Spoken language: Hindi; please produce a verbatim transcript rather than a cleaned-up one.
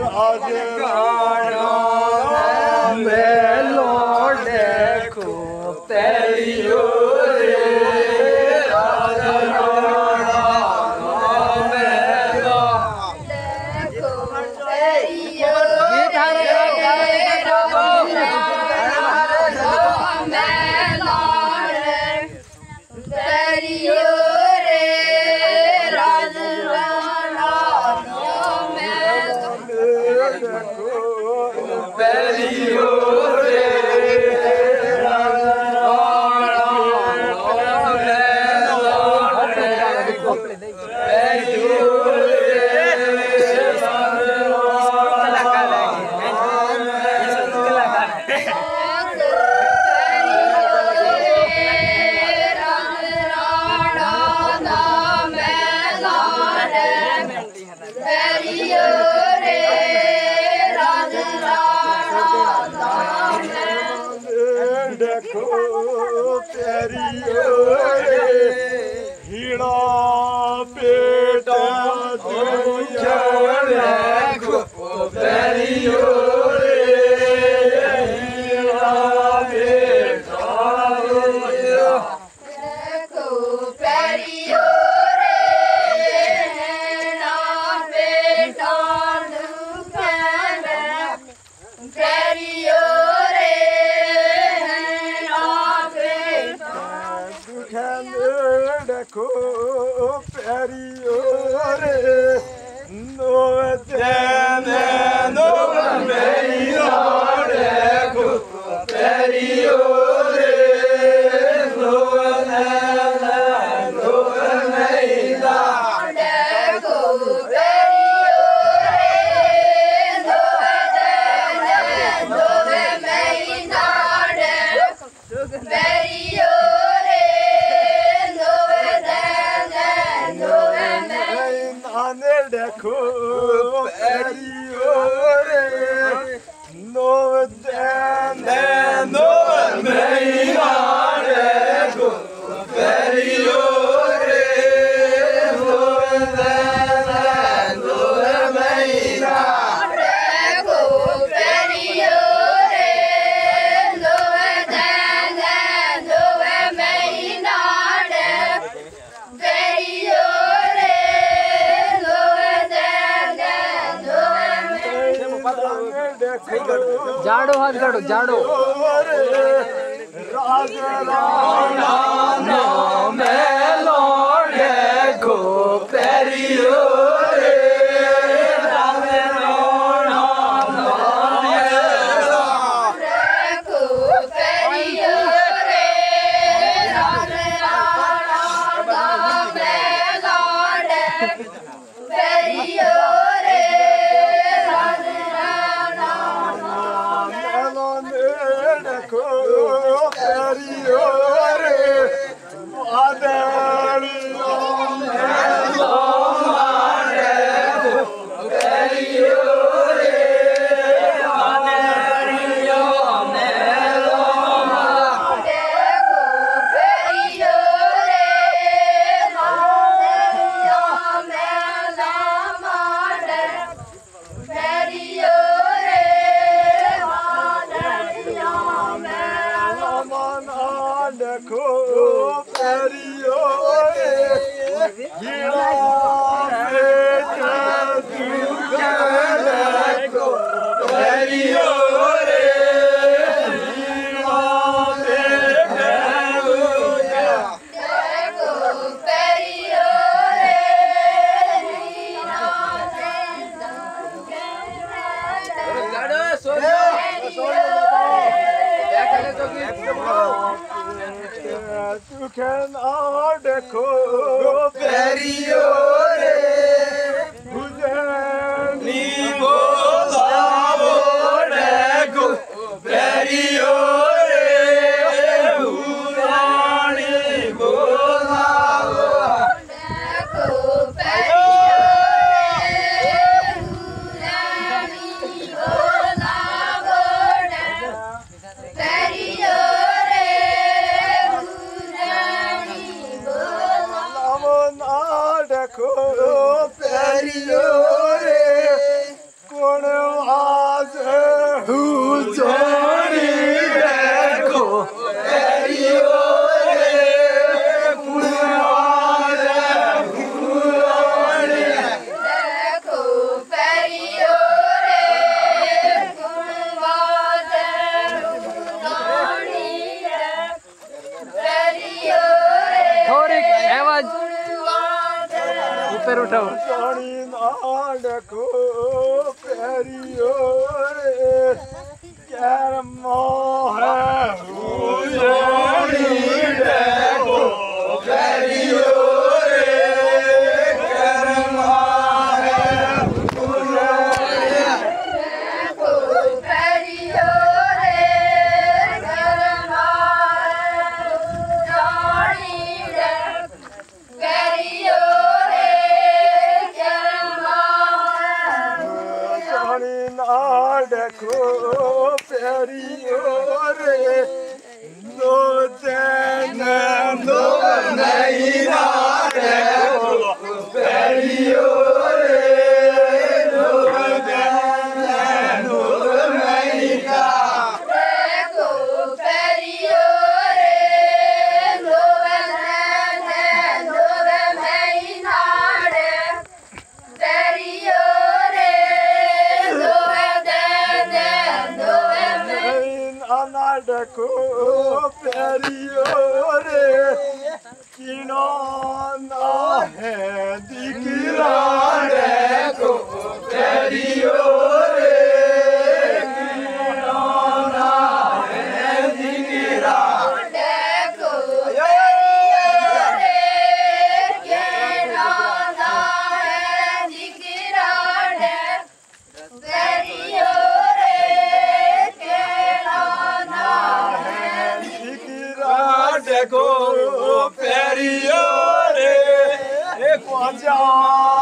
जाड़ो हाथ काटो जाड़ो Cool. उठाओ जानी नाडको पेरियो रे कर मोह जानी देखो पेरियो रे कर मोह देखो पेरियो रे कर मोह जानी पेरियो रे कर मोह जानी नाडको पेरियो रे दो दिन दो नहीं नाडको पेरियो रे दो दिन दो नहीं का देखो पेरियो रे दोवे ने दोवे महीना रे पेरियो रे दोवे ने दोवे नाडको पेरियो रे किनो ना है दिखरा देखो पेरियो रे किनो ना है दिखरा देखो पेरियो रे के नाना है दिखरा रे पेरियो रे के नाना है दिखरा देखो पेरियो रे एक वजह